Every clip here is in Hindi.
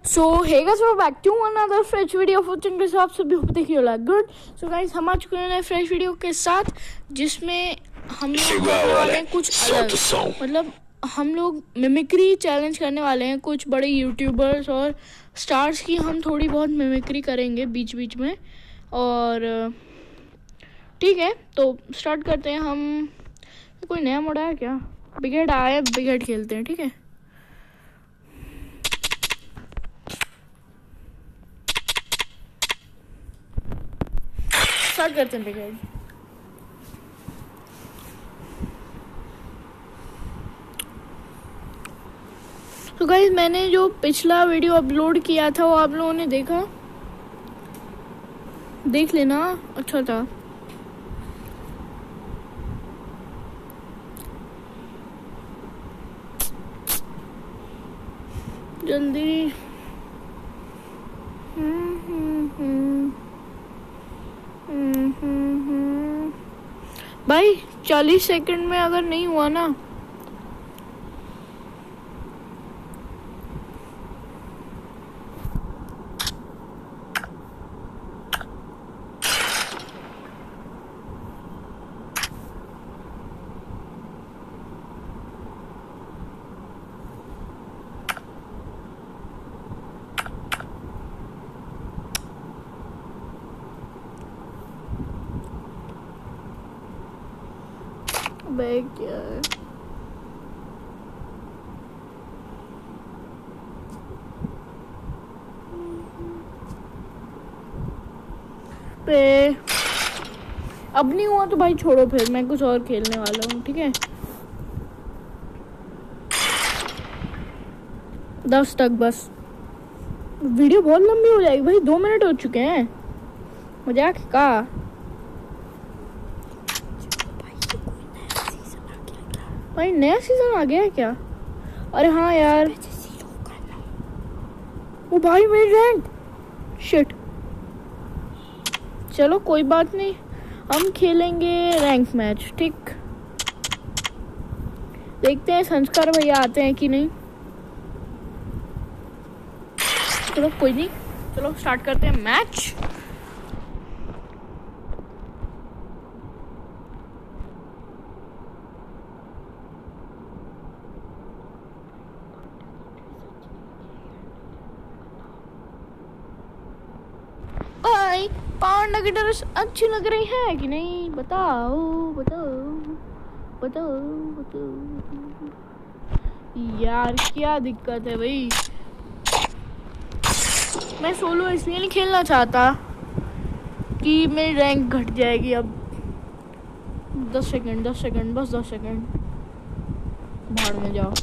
So hey guys, we're back to another fresh video for channel से आप सभी को देखिए लाइक गुड। सो गाइस, हम आ चुके हैं फ्रेश वीडियो के साथ जिसमें हम लोग करने वाले हैं कुछ अलग। मतलब हम लोग मिमिक्री चैलेंज करने वाले हैं कुछ बड़े यूट्यूबर्स और स्टार्स की। हम थोड़ी बहुत मिमिक्री करेंगे बीच बीच में, और ठीक है तो स्टार्ट करते हैं। हम कोई नया मोड आया क्या? बिगेट आया, बिगेट खेलते हैं। ठीक है, स्टार्ट करते हैं बिगेट। तो गाइस, मैंने जो पिछला वीडियो अपलोड किया था वो आप लोगों ने देखा, देख लेना, अच्छा था। जल्दी भाई 40 सेकंड में अगर नहीं हुआ ना बैग क्या है? पे अब नहीं हुआ तो भाई छोड़ो, फिर मैं कुछ और खेलने वाला हूँ। ठीक है, 10 तक बस। वीडियो बहुत लंबी हो जाएगी भाई, 2 मिनट हो चुके हैं। मजाक का भाई, नया सीजन आ गया है क्या? अरे हाँ यार, वो भाई मेरी रैंक शिट। चलो कोई बात नहीं, हम खेलेंगे रैंक मैच। ठीक, देखते हैं संस्कार भैया आते हैं कि नहीं। चलो कोई नहीं, चलो स्टार्ट करते हैं मैच। भाई पांडा की ड्रेस अच्छी लग रही है कि नहीं? बताओ बताओ बताओ बताओ यार, क्या दिक्कत है भाई? मैं सोलो इसलिए नहीं खेलना चाहता कि मेरी रैंक घट जाएगी। अब 10 सेकंड, 10 सेकंड, बस 10 सेकंड। भाड़ में जाओ।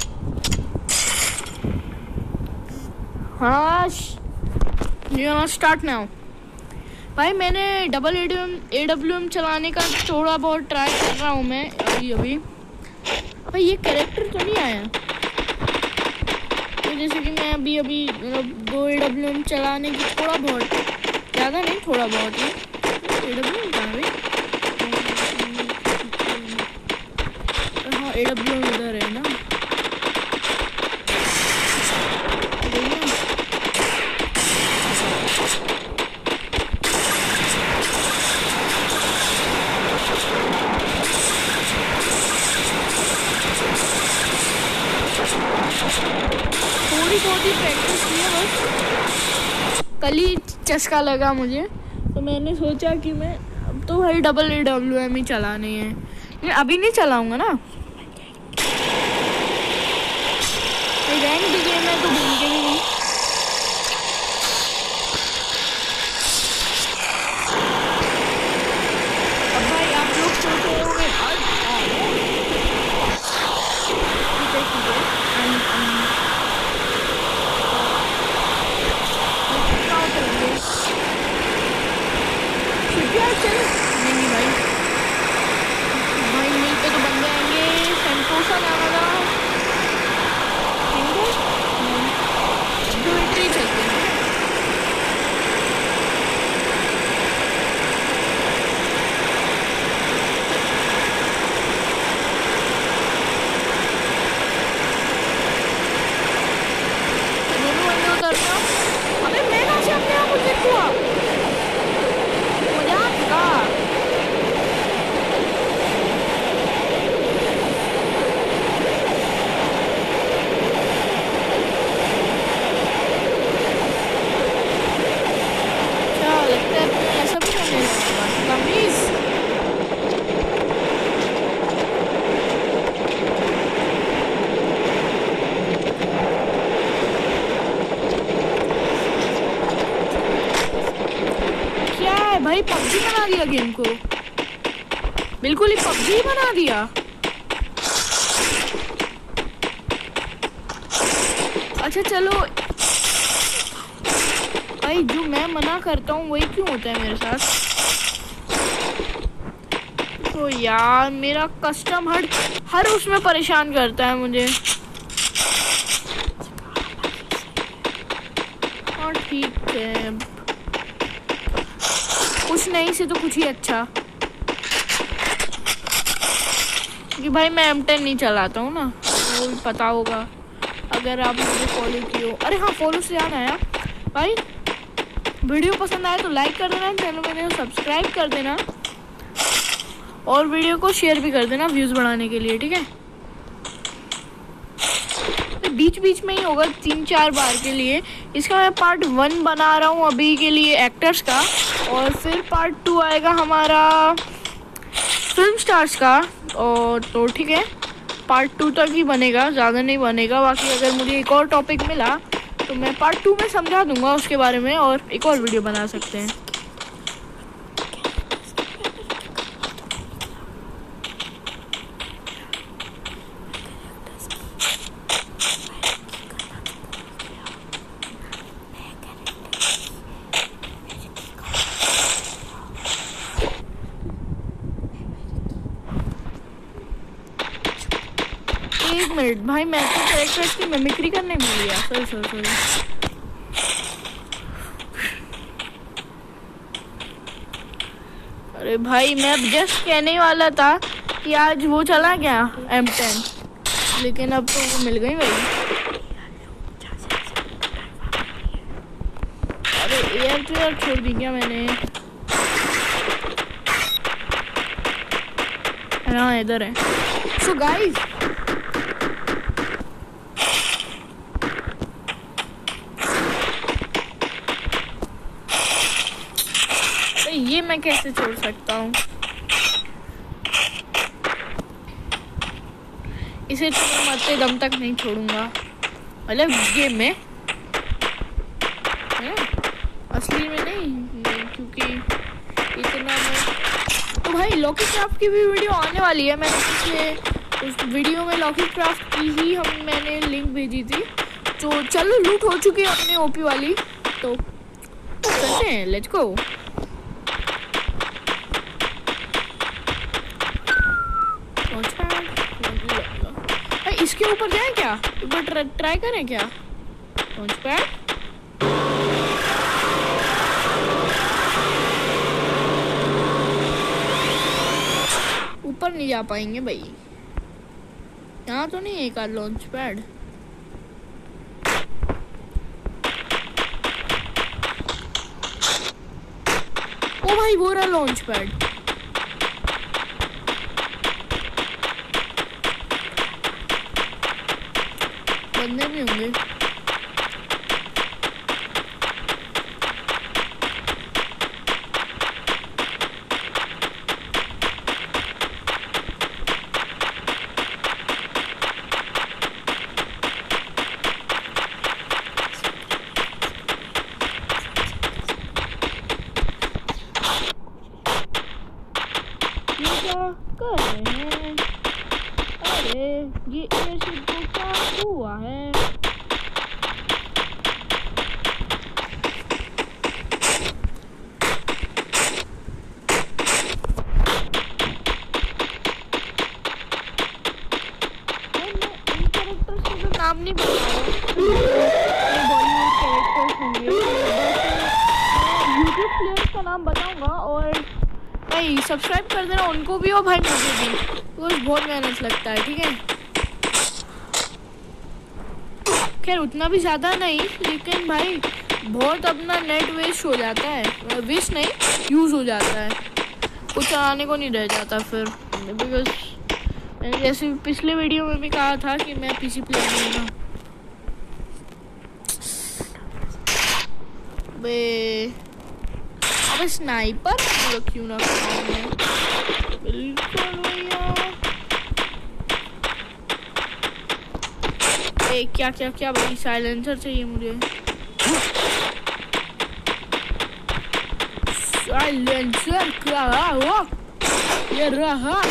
हाँ, स्टार्ट नाउ। भाई मैंने डबल AWM चलाने का थोड़ा बहुत ट्राई कर रहा हूँ मैं अभी। भाई ये कैरेक्टर तो नहीं आया, तो जैसे कि मैं अभी मतलब 2 AWM चलाने की थोड़ा बहुत, ज़्यादा नहीं, थोड़ा बहुत ही AWM था भाई। हाँ AWM उधर है ना। थोड़ी बहुत ही प्रैक्टिस की है बस, कल ही चस्का लगा मुझे, तो मैंने सोचा कि मैं अब तो भाई डबल AWM ही चलानी है। लेकिन अभी नहीं चलाऊंगा ना, रैंक भी गेम है तो भूल के भी नहीं। अब भाई आप लोग सोच रहे होंगे नहीं भाई, मिल पे तो बंदे आएंगे। सेंटोसा जाना था, चलते हैं। दोनों बंदे उतरना। प्रोजेक्ट हुआ, मजाक का। अच्छा लगता है तुम्हें ऐसा भी करने लगेगा तमीज। भाई पबजी बना दिया गेम को, बिल्कुल ही पबजी बना दिया। अच्छा चलो भाई, जो मैं मना करता हूँ वही क्यों होता है मेरे साथ? तो यार मेरा कस्टम हर उसमें परेशान करता है मुझे। हाँ ठीक है, कुछ नहीं से तो कुछ ही अच्छा। कि भाई मैं M10 नहीं चलाता हूँ ना, वो भी पता होगा अगर आप मुझे फॉलो किए हो। अरे हाँ, फॉलो से याद आया भाई, वीडियो पसंद आए तो लाइक कर देना, चैनल में सब्सक्राइब कर देना और वीडियो को शेयर भी कर देना व्यूज बढ़ाने के लिए, ठीक है? बीच बीच में ही होगा 3-4 बार के लिए। इसका मैं पार्ट 1 बना रहा हूँ अभी के लिए एक्टर्स का, और फिर पार्ट 2 आएगा हमारा फिल्म स्टार्स का। और तो ठीक है, पार्ट 2 तक ही बनेगा, ज़्यादा नहीं बनेगा। बाकी अगर मुझे एक और टॉपिक मिला तो मैं पार्ट 2 में समझा दूंगा उसके बारे में और एक और वीडियो बना सकते हैं। एक मिनट भाई, मैं तो कैरेक्टर्स की मिमिक्री करने भूल गया। सॉरी। अरे भाई मैं अब जस्ट कहने वाला था कि आज वो चला गया M10, लेकिन अब तो वो मिल गई भाई। अरे एयर तो यार छोड़ दी क्या मैंने? हाँ इधर है। सो गाइस, ये मैं कैसे छोड़ सकता हूँ इसे? तो मैं मरते दम तक नहीं छोड़ूंगा, मतलब गेम में, असली में नहीं, क्योंकि इतना मैं तो भाई लॉकी क्राफ्ट की भी वीडियो आने वाली है। मैंने पिछले उस वीडियो में लॉकी क्राफ्ट की ही मैंने लिंक भेजी थी। तो चलो लूट हो चुकी है अपनी ओपी वाली, तो चलते हैं, लेट्स गो। इसके ऊपर जाए क्या? एक बार ट्राई करें क्या? लॉन्च पैड, ऊपर नहीं जा पाएंगे भाई, यहाँ तो नहीं है एक लॉन्च पैड। ओ भाई वो रहा लॉन्च पैड। बंदे भी होंगे। कर रहे हैं? अरे ये एयरशिप को क्या हुआ है? नाम नहीं बताया, बॉलीवुड कैरेक्टर्स होंगे, यूट्यूब प्लेयर्स का नाम बताऊंगा। और भाई सब्सक्राइब कर देना उनको भी और भाई मुझे भी, तो बहुत मेहनत लगता है, ठीक है? खैर उतना भी ज़्यादा नहीं, लेकिन भाई बहुत अपना नेट वेस्ट हो जाता है, वेस्ट नहीं यूज़ हो जाता है, कुछ चलाने को नहीं रह जाता फिर। बिकॉज मैंने जैसे पिछले वीडियो में भी कहा था कि मैं पीसी प्लेयर नहीं हूँ। अब स्नाइपर क्यों ना बिल्कुल भैया। क्या क्या क्या भाई, साइलेंसर चाहिए मुझे। साइलेंसर क्या वो ये रहा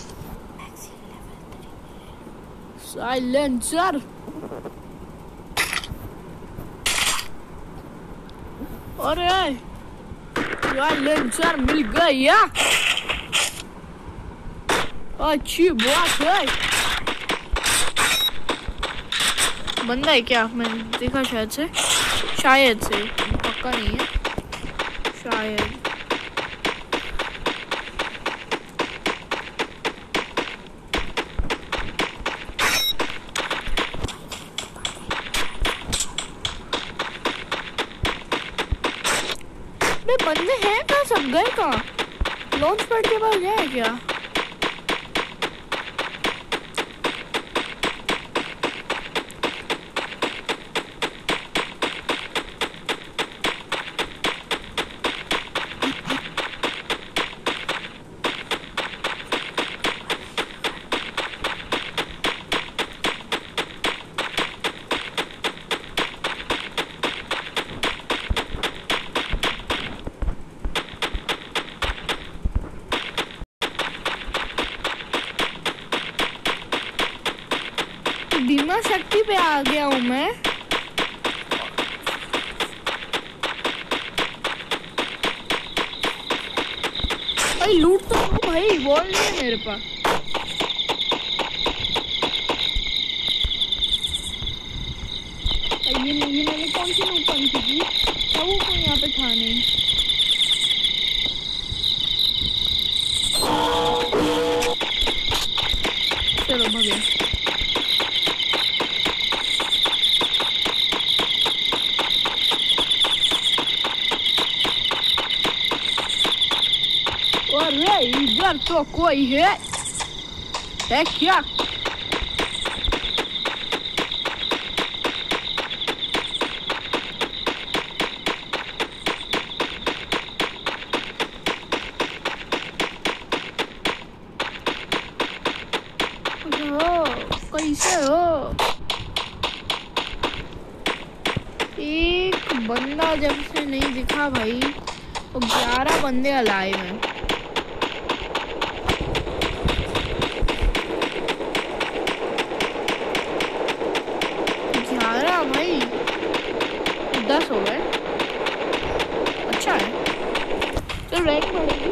साइलेंसर। अरे साइलेंसर मिल गया, अच्छी बात है। बंदा है क्या? मैंने देखा शायद से पक्का नहीं है शायद। बंदे हैं कहाँ? सब गए कहाँ? लॉन्च पैड के पास गए क्या? धीमा शक्ति पे आ गया हूँ मैं। भाई लूट तो भाई, बॉल नहीं है मेरे पास। ये मैंने कौन सी लूट पंची की? वो कोई यहाँ पे था नहीं। चलो भगे। अरे इधर तो कोई है क्या? कैसे हो? एक बंदा जब से नहीं दिखा भाई, तो 11 बंदे अलाइव हैं। भाई 10 हो गए, अच्छा है। तो रैंक बढ़ेगी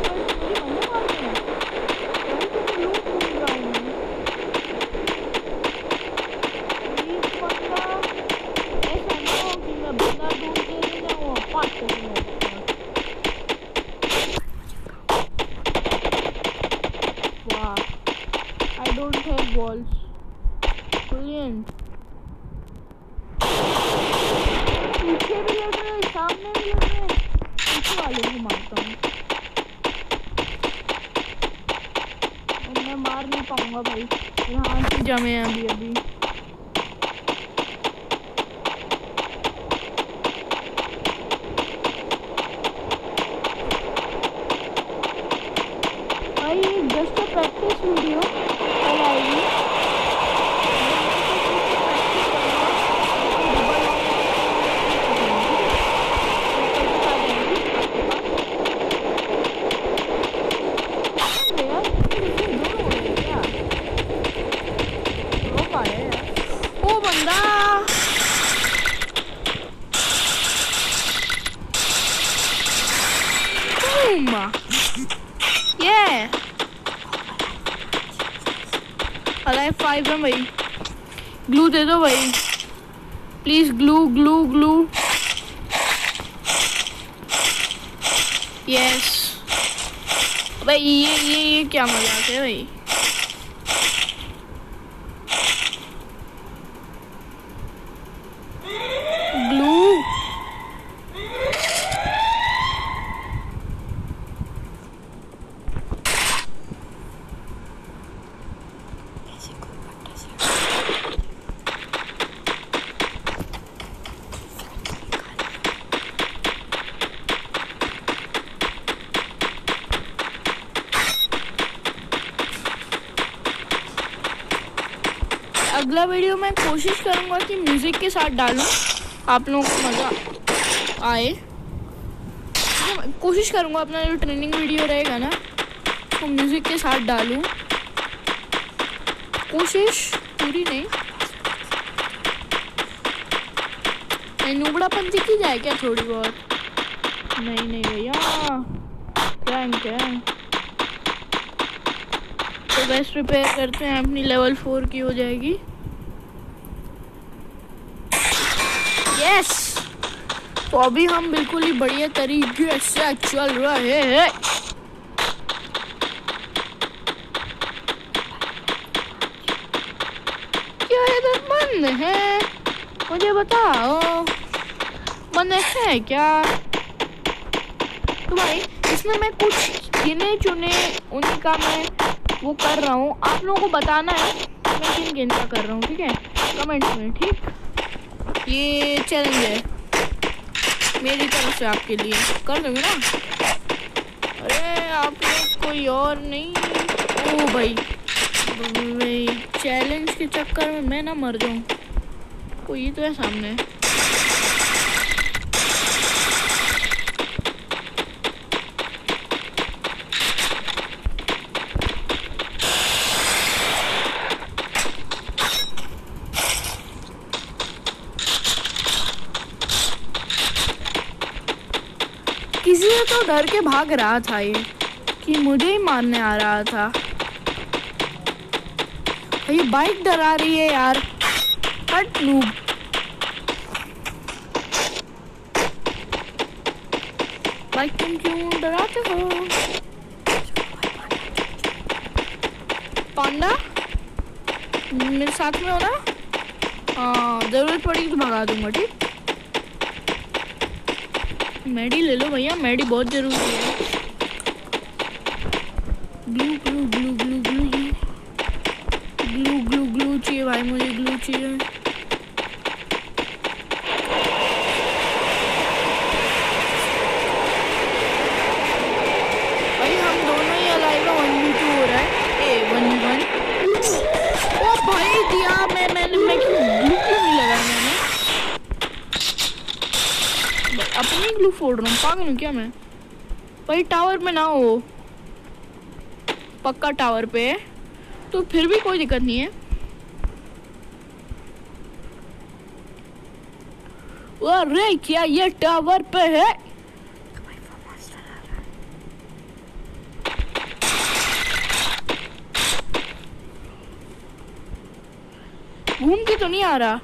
I don't have walls. Brilliant. पीछे भी लग रहे, सामने भी लग रहे, पीछे वाले को मारता हूँ। मैं मार नहीं पाऊंगा भाई, यहाँ से जमे हैं अभी। भाई जस्ट अ प्रैक्टिस वीडियो कल आएगी। अलाइव 5 है भाई। ग्लू दे दो भाई please, glue glue glue. Yes भाई, ये क्या मजाक है भाई। ग्लू अगला वीडियो मैं कोशिश करूँगा कि म्यूज़िक के साथ डालूँ, आप लोगों को मज़ा आए। तो कोशिश करूँगा अपना जो ट्रेनिंग वीडियो रहेगा ना तो म्यूज़िक के साथ डालूँ, कोशिश पूरी नहीं नुबड़ापंती की जाए क्या थोड़ी बहुत। नहीं भैया, क्रैंक है तो बेस्ट रिपेयर करते हैं, अपनी लेवल 4 की हो जाएगी। यस, तो अभी हम बिल्कुल ही बढ़िया तरीके से चल रहे हैं। क्या इधर बंद है, मुझे बताओ, बंद है क्या? तो भाई इसमें मैं कुछ गिने चुने उन्हीं का मैं वो कर रहा हूँ, आप लोगों को बताना है मैं किन किन का कर रहा हूँ, ठीक है, कमेंट्स में। ठीक, ये चैलेंज है मेरी तरफ से आपके लिए, कर दोगे ना? अरे आप लोग कोई और नहीं, ओ भाई चैलेंज के चक्कर में मैं ना मर जाऊँ। कोई तो है सामने, किसी से तो डर के भाग रहा था ये कि मुझे ही मारने आ रहा था। ये बाइक डरा रही है यार, हट नूब। बाइक तुम क्यों डराते हो? पांडा मेरे साथ में हो ना? हाँ, जरूरत पड़ी तो भगा दूंगा। ठीक, मैडी ले लो भैया, मैडी बहुत जरूरी है। Glue glue glue glue glue glue glue glue चाहिए भाई, मुझे ग्लू चाहिए। भाई हम दोनों ही अलाइव 1v2 हो रहा है, 1v1। ओ भाई दिया मैं क्यों ग्लू क्यों नहीं लगाया मैंने? अपनी ग्लू फोड़ रहा हूँ, पागल हूँ क्या मैं? भाई टावर में ना हो, पक्का टावर पे है तो फिर भी कोई दिक्कत नहीं है। अरे क्या ये टावर पे है? घूम के तो नहीं आ रहा?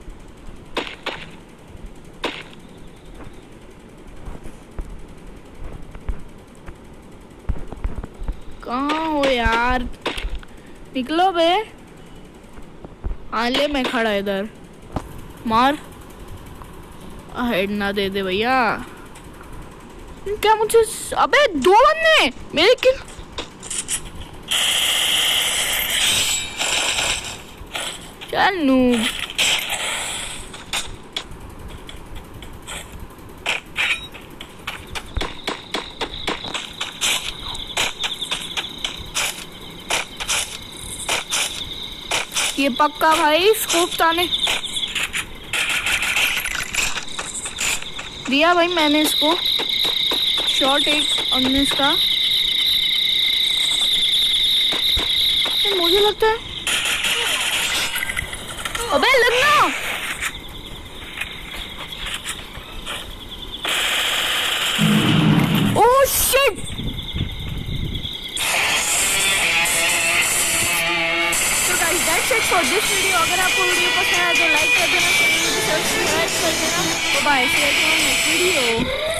कहाँ हो यार, निकलो बे। हाँ ले, मैं खड़ा इधर, मार। हेड ना दे दे भैया। क्या मुझे, अबे 2 बंदे मेरे किल। चल नूब, ये पक्का भाई स्कोप ताने दिया भाई मैंने इसको शॉट, एक 19 का। मुझे लगता है, अबे लगना। Oh shit, that's it for this video। अगर आपको वीडियो पसंद आया तो लाइक कर देना, चैनल को सब्सक्राइब कर देना। Bye, see you next video।